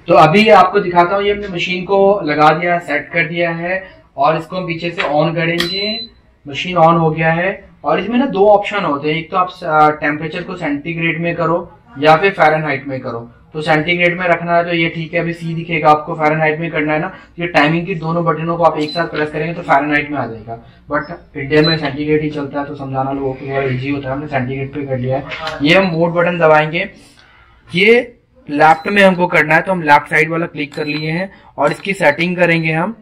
तो अभी आपको दिखाता हूँ, ये हमने मशीन को लगा दिया, सेट कर दिया है और इसको हम पीछे से ऑन करेंगे। मशीन ऑन हो गया है और इसमें ना दो ऑप्शन होते हैं, एक तो आप टेम्परेचर को सेंटीग्रेड में करो या फिर फ़ारेनहाइट में करो। तो सेंटीग्रेड में रखना है तो ये ठीक है, अभी सी दिखेगा। आपको फ़ारेनहाइट में करना है ना, ये टाइमिंग की दोनों बटनों को आप एक साथ प्रेस करेंगे तो फ़ारेनहाइट में आ जाएगा, बट इंडिया में सेंटीग्रेड ही चलता है तो समझाना लोगों को थोड़ा ईजी होता है। हमने सेंटीग्रेड पे कर लिया है। ये हम मोड बटन दबाएंगे, ये लेफ्ट में हमको करना है तो हम लेफ्ट साइड वाला क्लिक कर लिए हैं और इसकी सेटिंग करेंगे हम।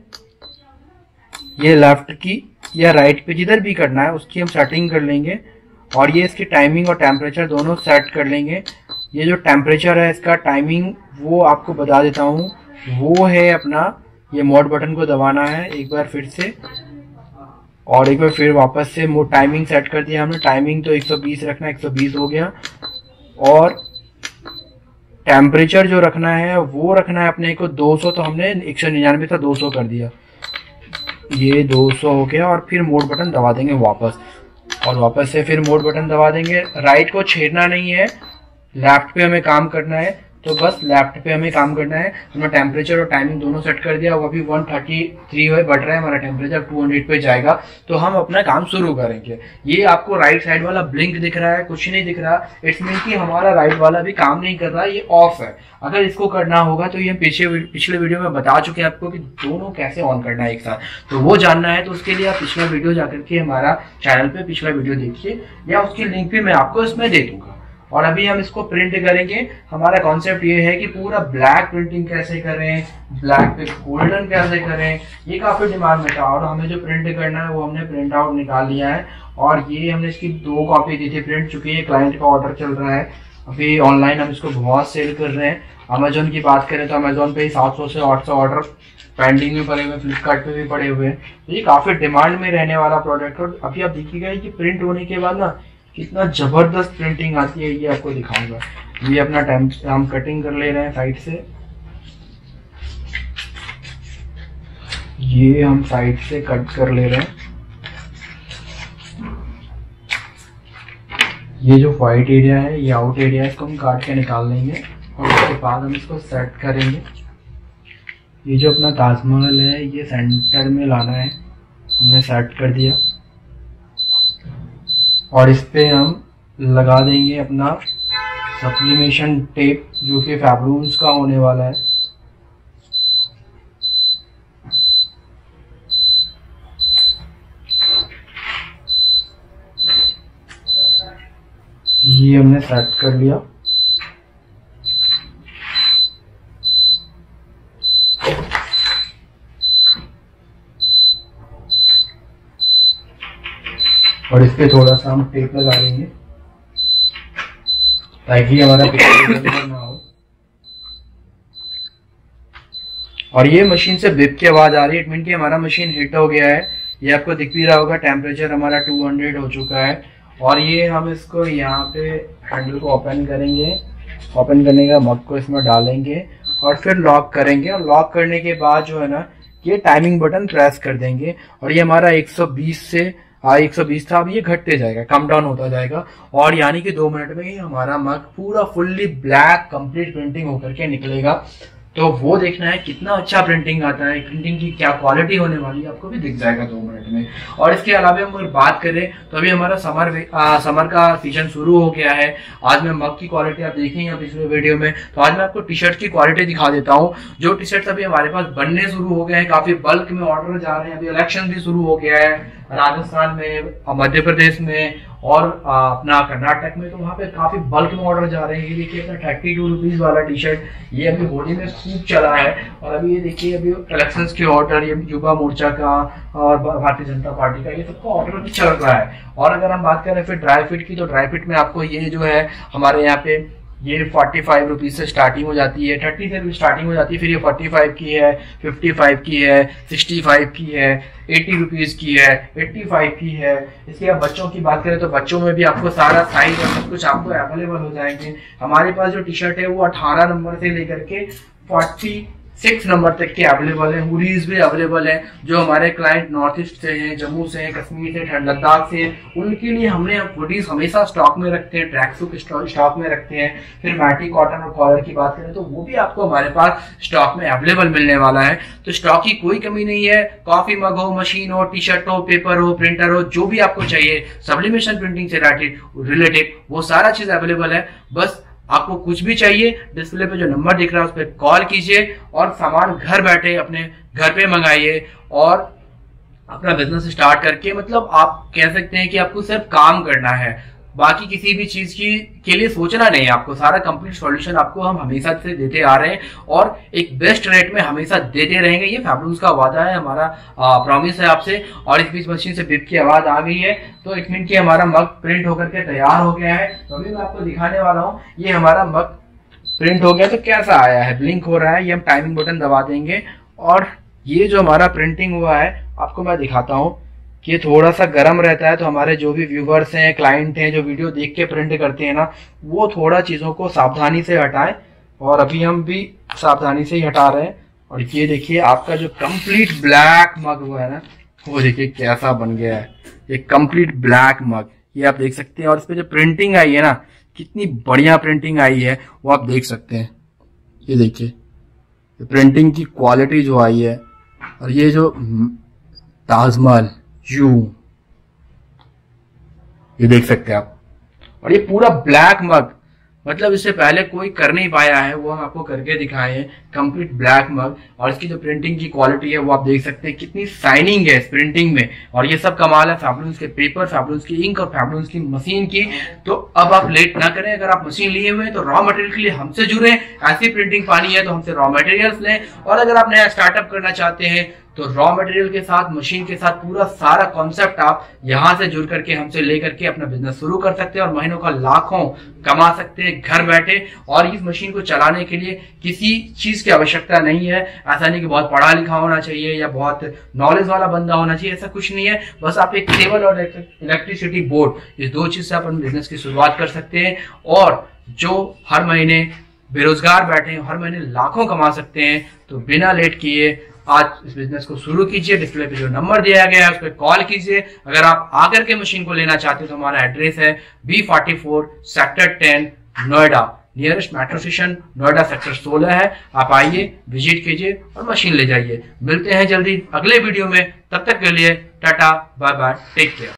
ये लेफ्ट की या राइट पे जिधर भी करना है उसकी हम सेटिंग कर लेंगे और ये इसकी टाइमिंग और टेम्परेचर दोनों सेट कर लेंगे। ये जो टेम्परेचर है इसका टाइमिंग वो आपको बता देता हूँ, वो है अपना, ये मोड बटन को दबाना है एक बार फिर से और एक बार फिर वापस से टाइमिंग सेट कर दिया हमने। टाइमिंग तो 120 रखना है, 120 हो गया। और टेम्परेचर जो रखना है वो रखना है अपने को 200, तो हमने 199 था 200 कर दिया, ये 200 हो गया। और फिर मोड बटन दबा देंगे वापस और वापस से फिर मोड बटन दबा देंगे। राइट को छेड़ना नहीं है, लेफ्ट पे हमें काम करना है, तो बस लेफ्ट पे हमें काम करना है। हमने टेम्परेचर और टाइमिंग दोनों सेट कर दिया। वो अभी 133 बढ़ रहा है, हमारा टेम्परेचर 200 पे जाएगा तो हम अपना काम शुरू करेंगे। ये आपको राइट साइड वाला ब्लिंक दिख रहा है, कुछ नहीं दिख रहा, इट्स मीन कि हमारा राइट वाला भी काम नहीं कर रहा, ये ऑफ है। अगर इसको करना होगा तो ये पिछले वीडियो में बता चुके हैं आपको कि दोनों कैसे ऑन करना है एक साथ, तो वो जानना है तो उसके लिए आप पिछला वीडियो जाकर के हमारा चैनल पे पिछला वीडियो देखिए या उसकी लिंक भी मैं आपको इसमें दे दूंगा। और अभी हम इसको प्रिंट करेंगे। हमारा कॉन्सेप्ट ये है कि पूरा ब्लैक प्रिंटिंग कैसे करें, ब्लैक पे गोल्डन कैसे करें, ये काफी डिमांड में था और हमें जो प्रिंट करना है वो हमने प्रिंट आउट निकाल लिया है। और ये हमने इसकी 2 कॉपी दी थी प्रिंट, चुकी है, क्लाइंट का ऑर्डर चल रहा है अभी ऑनलाइन, हम इसको बहुत सेल कर रहे हैं। अमेजोन की बात करें तो अमेजोन पे ही 700 से 800 ऑर्डर पेंडिंग में पड़े हुए, फ्लिपकार्ट पे भी पड़े हुए हैं, तो ये काफी डिमांड में रहने वाला प्रोडक्ट। और अभी आप देखिएगा कि प्रिंट होने के बाद ना कितना जबरदस्त प्रिंटिंग आती है, ये आपको दिखाऊंगा। ये अपना टाइम हम कटिंग कर ले रहे हैं साइड से, ये हम साइड से कट कर ले रहे हैं। ये जो व्हाइट एरिया है, ये आउट एरिया है, इसको हम काट के निकाल लेंगे और उसके बाद हम इसको सेट करेंगे। ये जो अपना ताजमहल है ये सेंटर में लाना है, हमने सेट कर दिया और इस पे हम लगा देंगे अपना सप्लीमेशन टेप जो कि फैब्लून्स का होने वाला है। ये हमने सेट कर लिया। और इस पे थोड़ा सा हम टेप लगा देंगे ताकि हमारा पिक्चर ना हो। और ये मशीन से बिप की आवाज आ रही है, इट मीन कि हमारा मशीन हिट हो गया है। ये आपको दिख भी रहा होगा, टेम्परेचर हमारा 200 हो चुका है। और ये हम इसको यहाँ पे हैंडल को ओपन करेंगे, ओपन करने का मग को इसमें डालेंगे और फिर लॉक करेंगे। और लॉक करने के बाद जो है ना, ये टाइमिंग बटन प्रेस कर देंगे और ये हमारा 120 से 120 था, अब ये घटते जाएगा, कम डाउन होता जाएगा। और यानी कि 2 मिनट में ही हमारा मग पूरा फुल्ली ब्लैक कंप्लीट प्रिंटिंग होकर के निकलेगा। तो वो देखना है कितना अच्छा प्रिंटिंग आता है, प्रिंटिंग की क्या क्वालिटी होने वाली है, आपको भी दिख जाएगा 2 मिनट में। और इसके अलावा हम अगर बात करें तो अभी हमारा समर का सीजन शुरू हो गया है। आज मैं मग की क्वालिटी आप देखेंगे पिछले वीडियो में, तो आज मैं आपको टी शर्ट की क्वालिटी दिखा देता हूँ। जो टी शर्ट अभी हमारे पास बनने शुरू हो गए हैं, काफी बल्क में ऑर्डर जा रहे हैं। अभी इलेक्शन भी शुरू हो गया है राजस्थान में, मध्य प्रदेश में और अपना कर्नाटक में, तो वहाँ पे काफी बल्क में ऑर्डर जा रहे हैं। ये देखिए अपना 32 रुपीज वाला टी शर्ट, ये अभी होली में खूब चला है। और अभी ये देखिए अभी इलेक्शंस के ऑर्डर, ये युवा मोर्चा का और भारतीय जनता पार्टी का, ये सबका ऑर्डर भी चल रहा है। और अगर हम बात करें फिर ड्राई फिट की, तो ड्राई फिट में आपको ये जो है हमारे यहाँ पे ये 45 रुपीज से स्टार्टिंग हो जाती है, 30 से भी स्टार्टिंग हो जाती है। फिर ये 45 की है, 55 की है, 65 की है, 80 रुपीज की है, 85 की है। इसके बाद बच्चों की बात करें तो बच्चों में भी आपको सारा साइज और सब कुछ आपको अवेलेबल हो जाएंगे। हमारे पास जो टी शर्ट है वो 18 नंबर से लेकर के 40 6 नंबर तक के अवेलेबल है। हुडीज भी अवेलेबल है। जो हमारे क्लाइंट नॉर्थ ईस्ट से हैं, जम्मू से हैं, कश्मीर से, लद्दाख से हैं, उनके लिए हमने हुडीज हमेशा स्टॉक में रखते हैं, ट्रैक सूट स्टॉक में रखते हैं। फिर मैटी कॉटन और कॉलर की बात करें तो वो भी आपको हमारे पास स्टॉक में अवेलेबल मिलने वाला है। तो स्टॉक की कोई कमी नहीं है। कॉफी मग हो, मशीन हो, टी शर्ट हो, पेपर हो, प्रिंटर हो, जो भी आपको चाहिए सब्लिमेशन प्रिंटिंग से रिलेटेड वो सारा चीज अवेलेबल है। बस आपको कुछ भी चाहिए, डिस्प्ले पे जो नंबर दिख रहा है उस पर कॉल कीजिए और सामान घर बैठे अपने घर पे मंगाइए और अपना बिजनेस स्टार्ट करके, मतलब आप कह सकते हैं कि आपको सिर्फ काम करना है, बाकी किसी भी चीज के लिए सोचना नहीं है आपको। सारा कंप्लीट सॉल्यूशन आपको हम हमेशा से देते आ रहे हैं और एक बेस्ट रेट में हमेशा देते रहेंगे। ये फैब्लूस का वादा है, हमारा प्रॉमिस है आपसे। और इस बीच मशीन से बिप की आवाज आ गई है तो इट मीन कि हमारा मग प्रिंट होकर के तैयार हो गया है। तो अभी मैं आपको दिखाने वाला हूँ, ये हमारा मग प्रिंट हो गया तो कैसा आया है, ब्लिंक हो रहा है। ये हम टाइमिंग बटन दबा देंगे और ये जो हमारा प्रिंटिंग हुआ है आपको मैं दिखाता हूँ कि ये थोड़ा सा गर्म रहता है। तो हमारे जो भी व्यूवर्स हैं, क्लाइंट हैं, जो वीडियो देख के प्रिंट करते हैं ना, वो थोड़ा चीज़ों को सावधानी से हटाएं। और अभी हम भी सावधानी से ही हटा रहे हैं। और ये देखिए आपका जो कंप्लीट ब्लैक मग हुआ है ना, वो देखिए कैसा बन गया है, ये कंप्लीट ब्लैक मग, ये आप देख सकते हैं। और इस पे जो प्रिंटिंग आई है ना, कितनी बढ़िया प्रिंटिंग आई है वो आप देख सकते हैं। ये देखिए प्रिंटिंग की क्वालिटी जो आई है, और ये जो ताजमहल ये देख सकते हैं आप। और ये पूरा ब्लैक मग, मतलब इससे पहले कोई कर नहीं पाया है, वो हम आपको करके दिखाए हैं। कंप्लीट ब्लैक मग और इसकी जो प्रिंटिंग की क्वालिटी है वो आप देख सकते हैं, कितनी शाइनिंग है इस प्रिंटिंग में। और ये सब कमाल है फैब्लूस के पेपर, फैब्लूस की इंक और फैब्लूस की मशीन की। तो अब आप लेट ना करें, अगर आप मशीन लिए हुए हैं तो रॉ मटेरियल के लिए हमसे जुड़े। ऐसी प्रिंटिंग पानी है तो हमसे रॉ मटेरियल्स लें। और अगर आप नया स्टार्टअप करना चाहते हैं तो रॉ मटेरियल के साथ, मशीन के साथ पूरा सारा कॉन्सेप्ट आप यहां से जुड़ करके हमसे लेकर के अपना बिजनेस शुरू कर सकते हैं और महीनों का लाखों कमा सकते हैं घर बैठे। और इस मशीन को चलाने के लिए किसी चीज की आवश्यकता नहीं है। ऐसा नहीं कि बहुत पढ़ा लिखा होना चाहिए या बहुत नॉलेज वाला बंदा होना चाहिए, ऐसा कुछ नहीं है। बस आप एक केबल और इलेक्ट्रिसिटी बोर्ड, इस दो चीज से आप अपने बिजनेस की शुरुआत कर सकते हैं। और जो हर महीने बेरोजगार बैठे हैं, हर महीने लाखों कमा सकते हैं। तो बिना लेट किए आज इस बिजनेस को शुरू कीजिए। डिस्प्ले पे जो नंबर दिया गया है उस पर कॉल कीजिए। अगर आप आकर के मशीन को लेना चाहते हो तो हमारा एड्रेस है B44 sector 10 Noida, nearest metro station Noida sector 16 है। आप आइए, विजिट कीजिए और मशीन ले जाइए। मिलते हैं जल्दी अगले वीडियो में, तब तक के लिए tata bye bye, take care.